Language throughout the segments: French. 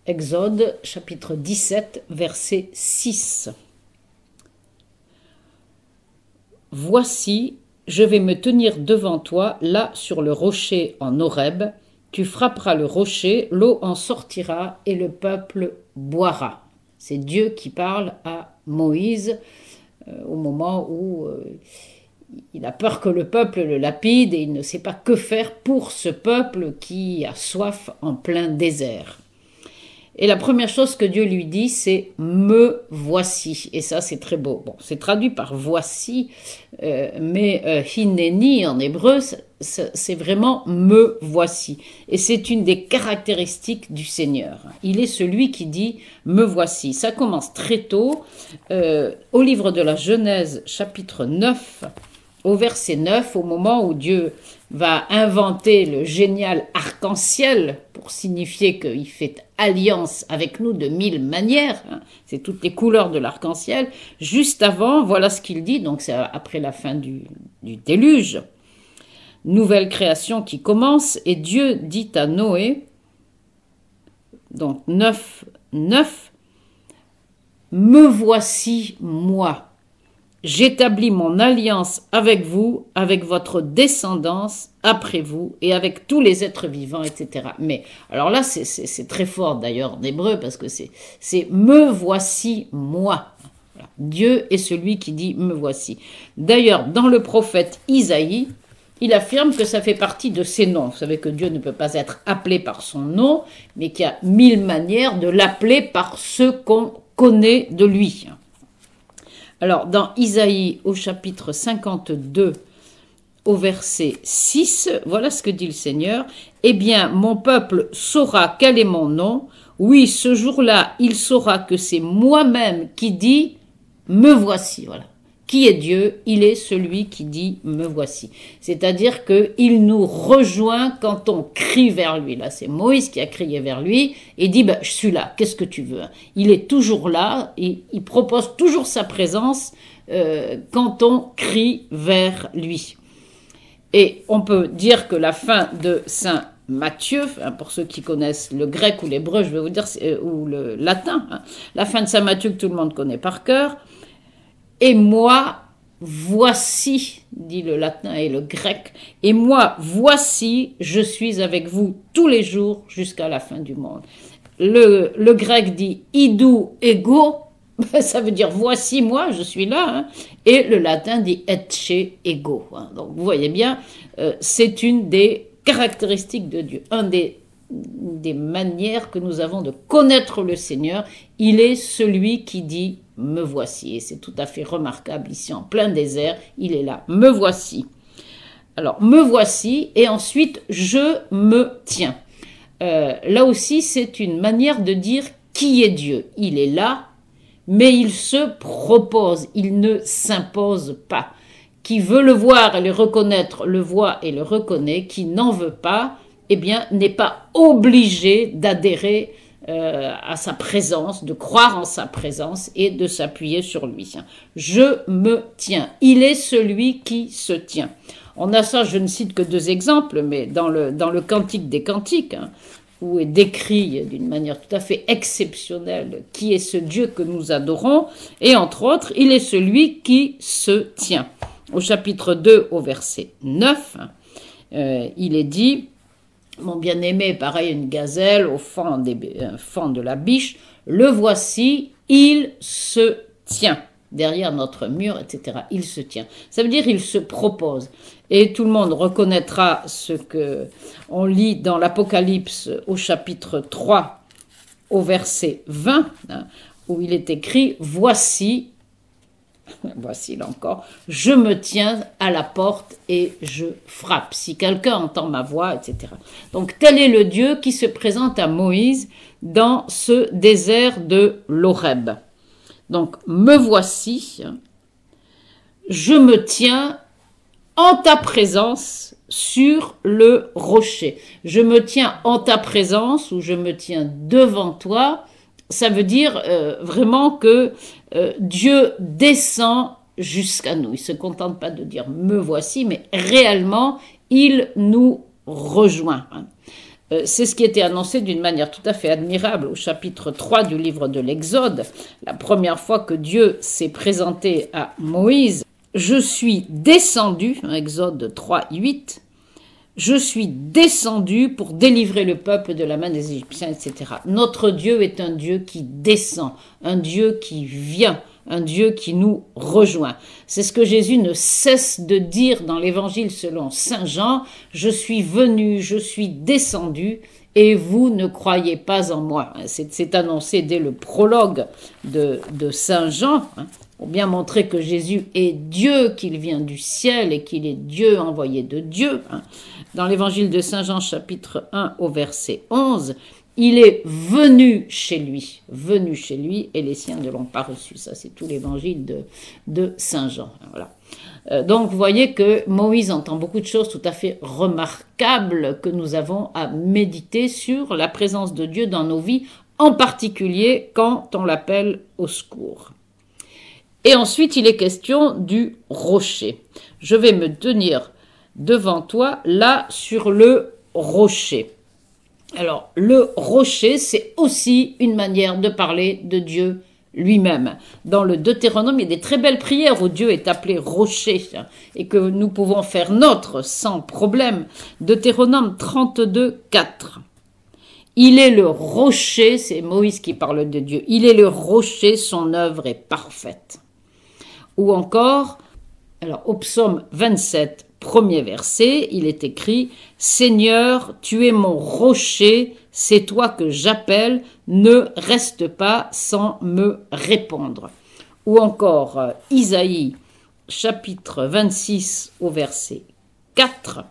Exode, chapitre 17, verset 6. Voici, je vais me tenir devant toi, là sur le rocher en Horeb. Tu frapperas le rocher, l'eau en sortira et le peuple boira. C'est Dieu qui parle à Moïse au moment où il a peur que le peuple le lapide et il ne sait pas que faire pour ce peuple qui a soif en plein désert. Et la première chose que Dieu lui dit, c'est « me voici ». Et ça, c'est très beau. Bon, c'est traduit par « voici », mais « hineni » en hébreu, c'est vraiment « me voici ». Et c'est une des caractéristiques du Seigneur. Il est celui qui dit « me voici ». Ça commence très tôt, au livre de la Genèse, chapitre 9, au verset 9, au moment où Dieu va inventer le génial arc-en-ciel pour signifier qu'il fait alliance avec nous de 1000 manières, hein, c'est toutes les couleurs de l'arc-en-ciel. Juste avant, voilà ce qu'il dit, donc c'est après la fin du déluge, nouvelle création qui commence, et Dieu dit à Noé, donc 9, me voici moi. J'établis mon alliance avec vous, avec votre descendance après vous et avec tous les êtres vivants, etc. Mais alors là, c'est très fort d'ailleurs en hébreu parce que c'est me voici moi. Voilà. Dieu est celui qui dit me voici. D'ailleurs, dans le prophète Isaïe, il affirme que ça fait partie de ses noms. Vous savez que Dieu ne peut pas être appelé par son nom, mais qu'il y a 1000 manières de l'appeler par ce qu'on connaît de lui. Alors, dans Isaïe, au chapitre 52, au verset 6, voilà ce que dit le Seigneur. « Eh bien, mon peuple saura quel est mon nom. Oui, ce jour-là, il saura que c'est moi-même qui dis « me voici ». Voilà. Qui est Dieu? Il est celui qui dit « me voici ». C'est-à-dire qu'il nous rejoint quand on crie vers lui. Là, c'est Moïse qui a crié vers lui et dit « je suis là, qu'est-ce que tu veux ?» Il est toujours là, et il propose toujours sa présence quand on crie vers lui. Et on peut dire que la fin de Saint Matthieu, hein, pour ceux qui connaissent le grec ou l'hébreu, je vais vous dire, ou le latin, hein, la fin de Saint Matthieu que tout le monde connaît par cœur, et moi, voici, dit le latin et le grec, et moi, voici, je suis avec vous tous les jours jusqu'à la fin du monde. Le grec dit idou ego, ça veut dire voici moi, je suis là, hein, et le latin dit ecce ego. Hein. Donc vous voyez bien, c'est une des caractéristiques de Dieu, des manières que nous avons de connaître le Seigneur. Il est celui qui dit me voici, et c'est tout à fait remarquable ici en plein désert, il est là, me voici. Alors, me voici, et ensuite, je me tiens. Là aussi, c'est une manière de dire qui est Dieu. Il est là, mais il se propose, il ne s'impose pas. Qui veut le voir et le reconnaître, le voit et le reconnaît. Qui n'en veut pas, eh bien, n'est pas obligé d'adhérer à sa présence, de croire en sa présence et de s'appuyer sur lui. Je me tiens. Il est celui qui se tient. On a ça, je ne cite que 2 exemples, mais dans le Cantique des Cantiques, hein, où est décrit d'une manière tout à fait exceptionnelle qui est ce Dieu que nous adorons, et entre autres, il est celui qui se tient. Au chapitre 2, au verset 9, il est dit « Mon bien-aimé, pareil une gazelle au fond de la biche, le voici, il se tient. » Derrière notre mur, etc. Il se tient. Ça veut dire il se propose. Et tout le monde reconnaîtra ce que on lit dans l'Apocalypse au chapitre 3, au verset 20, hein, où il est écrit « Voici, là encore, je me tiens à la porte et je frappe. Si quelqu'un entend ma voix, etc. » Donc tel est le Dieu qui se présente à Moïse dans ce désert de l'Horeb. Donc, me voici, je me tiens en ta présence sur le rocher. Je me tiens en ta présence ou je me tiens devant toi. Ça veut dire vraiment que Dieu descend jusqu'à nous. Il ne se contente pas de dire me voici, mais réellement, il nous rejoint. C'est ce qui était annoncé d'une manière tout à fait admirable au chapitre 3 du livre de l'Exode, la première fois que Dieu s'est présenté à Moïse. Je suis descendu, Exode 3, 8, je suis descendu pour délivrer le peuple de la main des Égyptiens, etc. Notre Dieu est un Dieu qui descend, un Dieu qui vient, un Dieu qui nous rejoint. C'est ce que Jésus ne cesse de dire dans l'Évangile selon saint Jean, « Je suis venu, je suis descendu, et vous ne croyez pas en moi. » C'est annoncé dès le prologue de saint Jean, pour bien montrer que Jésus est Dieu, qu'il vient du ciel et qu'il est Dieu envoyé de Dieu. Dans l'Évangile de saint Jean, chapitre 1, au verset 11, il est venu chez lui, et les siens ne l'ont pas reçu. Ça, c'est tout l'évangile de Saint Jean. Voilà. Donc, vous voyez que Moïse entend beaucoup de choses tout à fait remarquables que nous avons à méditer sur la présence de Dieu dans nos vies, en particulier quand on l'appelle au secours. Et ensuite, il est question du rocher. Je vais me tenir devant toi, là, sur le rocher. Alors, le rocher, c'est aussi une manière de parler de Dieu lui-même. Dans le Deutéronome, il y a des très belles prières où Dieu est appelé rocher et que nous pouvons faire nôtre sans problème. Deutéronome 32, 4. Il est le rocher, c'est Moïse qui parle de Dieu, il est le rocher, son œuvre est parfaite. Ou encore, alors au psaume 27, premier verset, il est écrit « Seigneur, tu es mon rocher, c'est toi que j'appelle, ne reste pas sans me répondre. » Ou encore Isaïe, chapitre 26, au verset 4.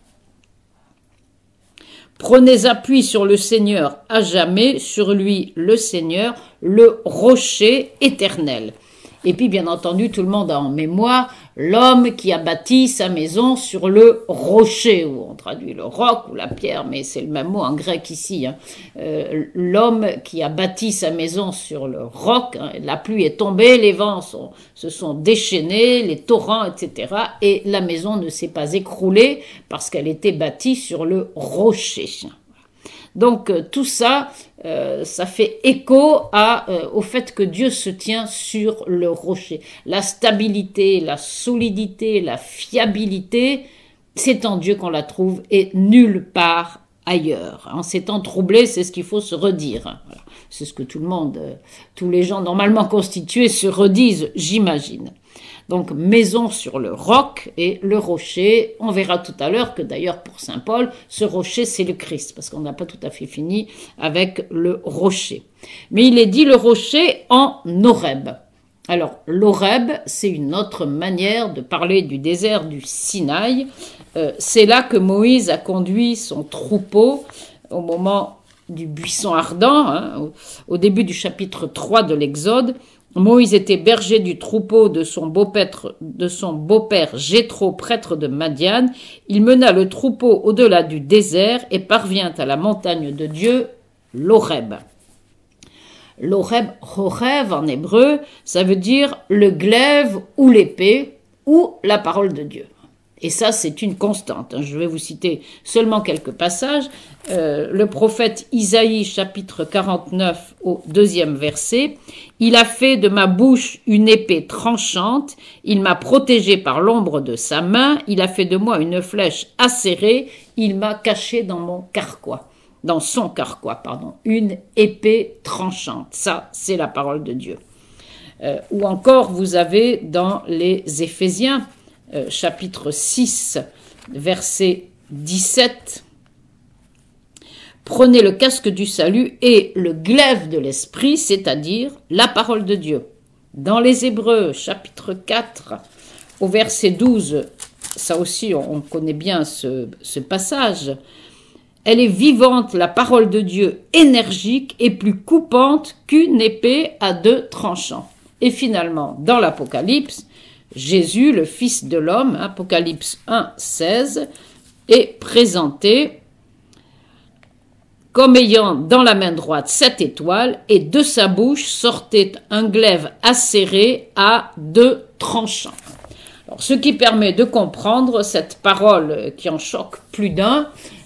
« Prenez appui sur le Seigneur à jamais, sur lui le Seigneur, le rocher éternel. » Et puis, bien entendu, tout le monde a en mémoire l'homme qui a bâti sa maison sur le rocher, ou on traduit le roc ou la pierre, mais c'est le même mot en grec ici. L'homme qui a bâti sa maison sur le roc, la pluie est tombée, les vents se sont déchaînés, les torrents, etc. Et la maison ne s'est pas écroulée parce qu'elle était bâtie sur le rocher. Donc tout ça, ça fait écho au fait que Dieu se tient sur le rocher. La stabilité, la solidité, la fiabilité, c'est en Dieu qu'on la trouve et nulle part ailleurs. En ces temps troublés, c'est ce qu'il faut se redire. Voilà. C'est ce que tous les gens normalement constitués se redisent, j'imagine. Donc, maison sur le roc et le rocher. On verra tout à l'heure que d'ailleurs pour saint Paul, ce rocher c'est le Christ, parce qu'on n'a pas tout à fait fini avec le rocher. Mais il est dit le rocher en Horeb. Alors, l'Horeb, c'est une autre manière de parler du désert du Sinaï. C'est là que Moïse a conduit son troupeau au moment du buisson ardent, au début du chapitre 3 de l'Exode. Moïse était berger du troupeau de son beau-père Jéthro, prêtre de Madian. Il mena le troupeau au-delà du désert et parvint à la montagne de Dieu, l'Horeb. L'Horeb, Horev en hébreu, ça veut dire le glaive ou l'épée ou la parole de Dieu. Et ça, c'est une constante. Je vais vous citer seulement quelques passages. Le prophète Isaïe, chapitre 49, au 2e verset. « Il a fait de ma bouche une épée tranchante. Il m'a protégé par l'ombre de sa main. Il a fait de moi une flèche acérée. Il m'a caché dans son carquois, une épée tranchante. » Ça, c'est la parole de Dieu. Ou encore, vous avez dans les Éphésiens, chapitre 6, verset 17, « Prenez le casque du salut et le glaive de l'esprit, c'est-à-dire la parole de Dieu. » Dans les Hébreux, chapitre 4, au verset 12, ça aussi on connaît bien ce passage, « Elle est vivante, la parole de Dieu, énergique et plus coupante qu'une épée à deux tranchants. » Et finalement, dans l'Apocalypse, Jésus, le Fils de l'homme, Apocalypse 1, 16, est présenté comme ayant dans la main droite 7 étoiles, et de sa bouche sortait un glaive acéré à 2 tranchants. Alors, ce qui permet de comprendre cette parole qui en choque plus d'un,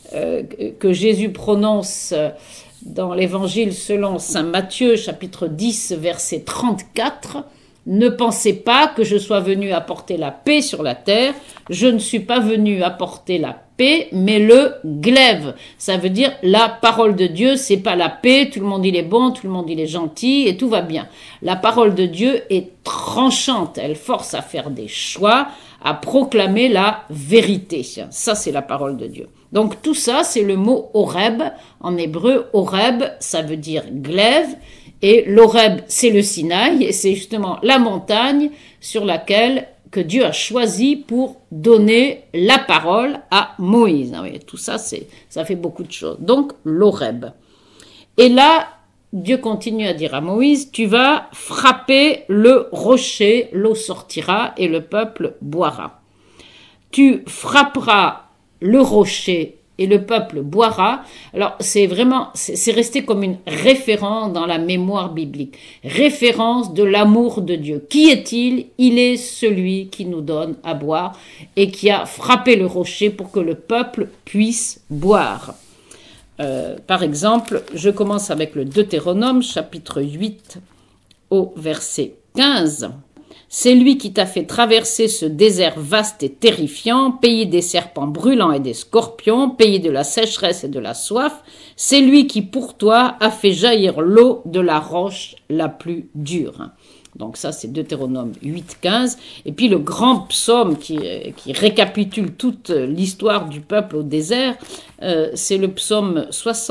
que Jésus prononce dans l'évangile selon saint Matthieu, chapitre 10, verset 34. Ne pensez pas que je sois venu apporter la paix sur la terre. Je ne suis pas venu apporter la paix, mais le glaive. Ça veut dire la parole de Dieu, c'est pas la paix, tout le monde il est bon, tout le monde il est gentil et tout va bien. La parole de Dieu est tranchante, elle force à faire des choix, à proclamer la vérité. Ça c'est la parole de Dieu. Donc tout ça c'est le mot Horeb. En hébreu, Horeb, ça veut dire glaive. Et l'Horeb, c'est le Sinaï, et c'est justement la montagne sur laquelle que Dieu a choisi pour donner la parole à Moïse. Ah oui, tout ça, ça fait beaucoup de choses. Donc, l'Horeb. Et là, Dieu continue à dire à Moïse, tu vas frapper le rocher, l'eau sortira et le peuple boira. Tu frapperas le rocher et le peuple boira. Alors, c'est resté comme une référence dans la mémoire biblique. Référence de l'amour de Dieu. Qui est-il? Il est celui qui nous donne à boire et qui a frappé le rocher pour que le peuple puisse boire. Par exemple, je commence avec le Deutéronome, chapitre 8, au verset 15. C'est lui qui t'a fait traverser ce désert vaste et terrifiant, pays des serpents brûlants et des scorpions, pays de la sécheresse et de la soif. C'est lui qui, pour toi, a fait jaillir l'eau de la roche la plus dure. Donc ça, c'est Deutéronome 8, 15. Et puis le grand psaume qui récapitule toute l'histoire du peuple au désert, c'est le psaume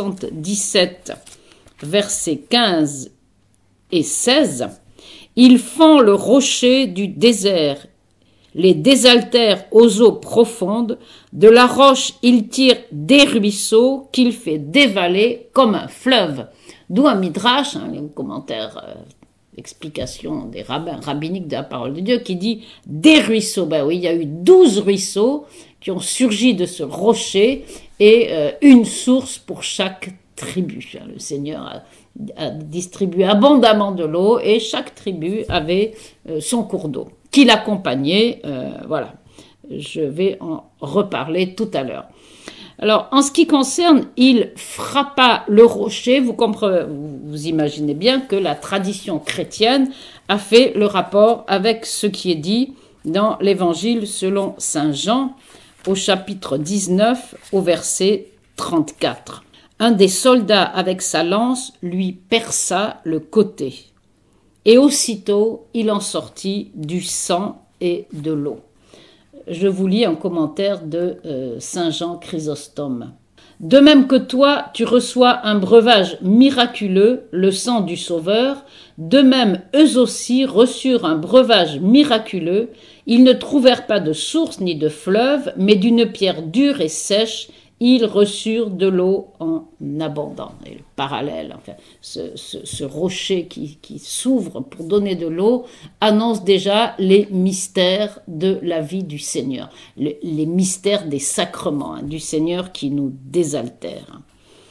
77, versets 15 et 16. Ils font le rocher du désert, les désaltèrent aux eaux profondes, de la roche ils tirent des ruisseaux qu'il fait dévaler comme un fleuve. D'où un midrash, les commentaires, explication des rabbins rabbiniques de la parole de Dieu, qui dit des ruisseaux. Ben oui, il y a eu 12 ruisseaux qui ont surgi de ce rocher et une source pour chaque tribu. Le Seigneur a distribué abondamment de l'eau et chaque tribu avait son cours d'eau qui l'accompagnait. Voilà, je vais en reparler tout à l'heure. Alors, en ce qui concerne, il frappa le rocher. Vous imaginez bien que la tradition chrétienne a fait le rapport avec ce qui est dit dans l'évangile selon saint Jean au chapitre 19 au verset 34. Un des soldats avec sa lance lui perça le côté, et aussitôt il en sortit du sang et de l'eau. Je vous lis un commentaire de saint Jean Chrysostome. De même que toi, tu reçois un breuvage miraculeux, le sang du Sauveur, de même eux aussi reçurent un breuvage miraculeux. Ils ne trouvèrent pas de source ni de fleuve, mais d'une pierre dure et sèche, ils reçurent de l'eau en abondance. Et le parallèle, enfin, ce rocher qui s'ouvre pour donner de l'eau annonce déjà les mystères de la vie du Seigneur, les mystères des sacrements du Seigneur qui nous désaltèrent.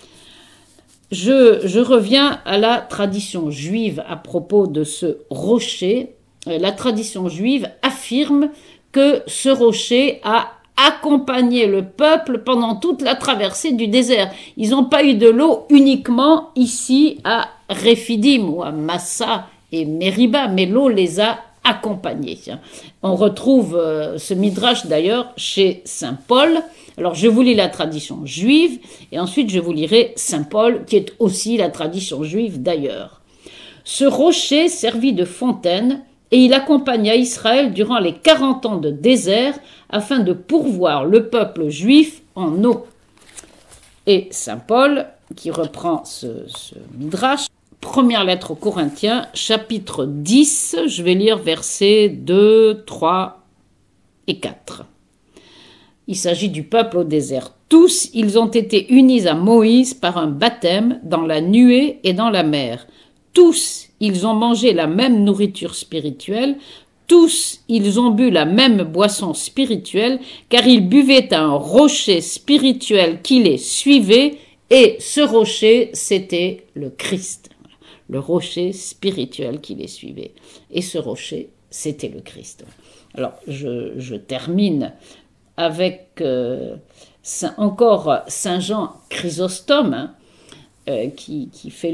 Je reviens à la tradition juive à propos de ce rocher. La tradition juive affirme que ce rocher a accompagner le peuple pendant toute la traversée du désert. Ils n'ont pas eu de l'eau uniquement ici à Rephidim ou à Massa et Meriba, mais l'eau les a accompagnés. On retrouve ce midrash d'ailleurs chez saint Paul. Alors je vous lis la tradition juive et ensuite je vous lirai saint Paul qui est aussi la tradition juive d'ailleurs. Ce rocher servit de fontaine et il accompagna Israël durant les 40 ans de désert afin de pourvoir le peuple juif en eau. Et saint Paul, qui reprend ce midrash, première lettre aux Corinthiens, chapitre 10, je vais lire versets 2, 3 et 4. Il s'agit du peuple au désert. Tous, ils ont été unis à Moïse par un baptême dans la nuée et dans la mer. Tous, ils ont mangé la même nourriture spirituelle. Tous, ils ont bu la même boisson spirituelle, car ils buvaient à un rocher spirituel qui les suivait, et ce rocher, c'était le Christ. Le rocher spirituel qui les suivait. Et ce rocher, c'était le Christ. Alors, je termine avec encore Saint Jean Chrysostome, hein, qui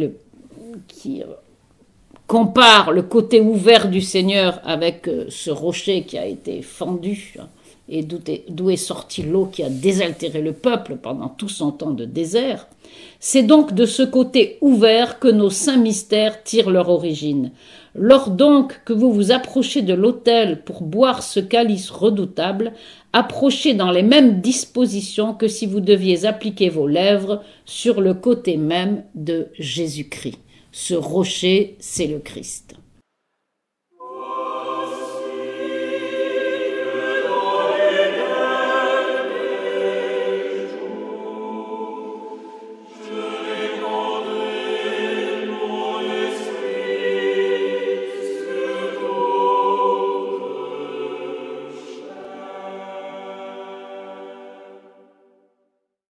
compare le côté ouvert du Seigneur avec ce rocher qui a été fendu, hein, et d'où est sortie l'eau qui a désaltéré le peuple pendant tout son temps de désert. C'est donc de ce côté ouvert que nos saints mystères tirent leur origine. Lors donc que vous vous approchez de l'autel pour boire ce calice redoutable, approchez dans les mêmes dispositions que si vous deviez appliquer vos lèvres sur le côté même de Jésus-Christ. Ce rocher, c'est le Christ.